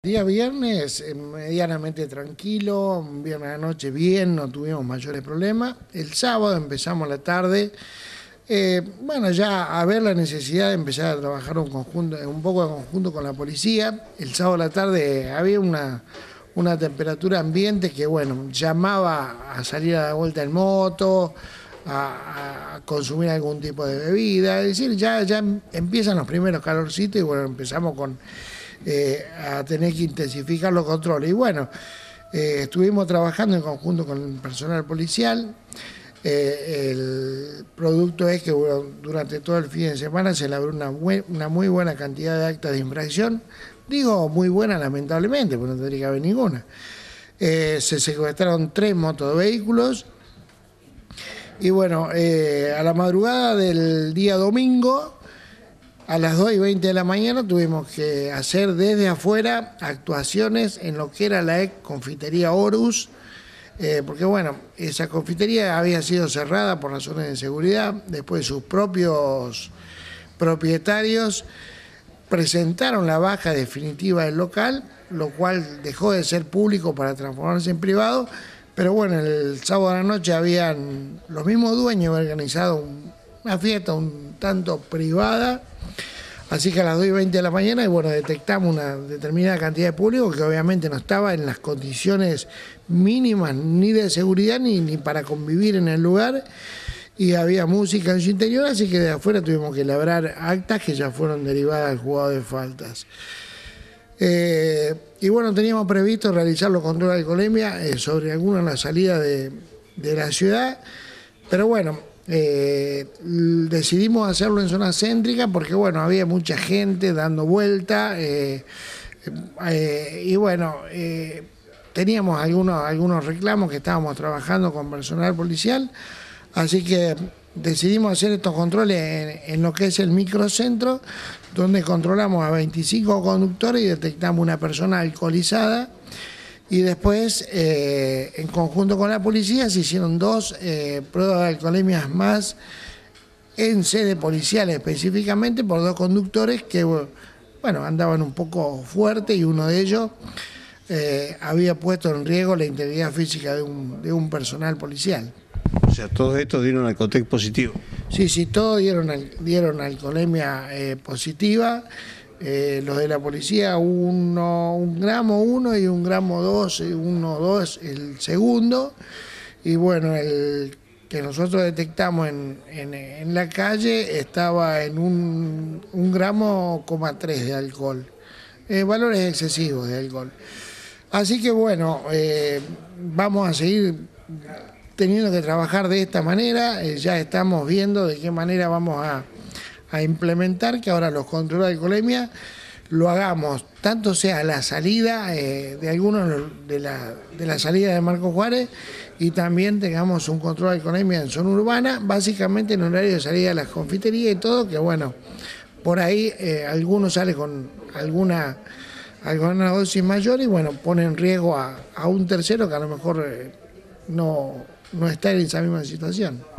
Día viernes, medianamente tranquilo, viernes a la noche bien, no tuvimos mayores problemas. El sábado empezamos la tarde, bueno, ya a ver la necesidad de empezar a trabajar un poco en conjunto con la policía. El sábado a la tarde había una temperatura ambiente que, bueno, llamaba a salir a la vuelta en moto, a consumir algún tipo de bebida. Es decir, ya empiezan los primeros calorcitos y, bueno, empezamos a tener que intensificar los controles. Y bueno, estuvimos trabajando en conjunto con el personal policial. El producto es que, bueno, durante todo el fin de semana se elaboró una muy buena cantidad de actas de infracción. Digo muy buena lamentablemente, porque no tendría que haber ninguna. Se secuestraron 3 motovehículos. Y bueno, a la madrugada del día domingo, a las 2:20 de la mañana, tuvimos que hacer desde afuera actuaciones en lo que era la ex confitería Horus, porque bueno, esa confitería había sido cerrada por razones de seguridad. Después sus propios propietarios presentaron la baja definitiva del local, lo cual dejó de ser público para transformarse en privado. Pero bueno, el sábado a la noche los mismos dueños organizado una fiesta un tanto privada. Así que a las 2:20 de la mañana, y bueno, detectamos una determinada cantidad de público que obviamente no estaba en las condiciones mínimas ni de seguridad ni para convivir en el lugar, y había música en su interior, así que de afuera tuvimos que labrar actas que ya fueron derivadas al juzgado de faltas. Y bueno, teníamos previsto realizar los controles de alcoholemia sobre alguna de las salidas de la ciudad, pero bueno, decidimos hacerlo en zona céntrica porque bueno, había mucha gente dando vuelta, y bueno, teníamos algunos reclamos que estábamos trabajando con personal policial, así que decidimos hacer estos controles en lo que es el microcentro, donde controlamos a 25 conductores y detectamos una persona alcoholizada. Y después, en conjunto con la policía, se hicieron 2 pruebas de alcoholemias más en sede policial, específicamente por 2 conductores que, bueno, andaban un poco fuerte, y uno de ellos había puesto en riesgo la integridad física de un personal policial. O sea, todos estos dieron Alcotec positivo. Sí, todos dieron alcoholemia positiva. Los de la policía, un gramo 1 y un gramo 2, 1,2 el segundo. Y bueno, el que nosotros detectamos en la calle estaba en un gramo 3 de alcohol. Valores excesivos de alcohol. Así que bueno, vamos a seguir teniendo que trabajar de esta manera. Ya estamos viendo de qué manera vamos a implementar que ahora los controles de alcoholemia lo hagamos tanto sea la salida de algunos de la salida de Marcos Juárez, y también tengamos un control de alcoholemia en zona urbana, básicamente en horario de salida de las confiterías y todo, que bueno, por ahí algunos salen con alguna dosis mayor y bueno, pone en riesgo a un tercero que a lo mejor no está en esa misma situación.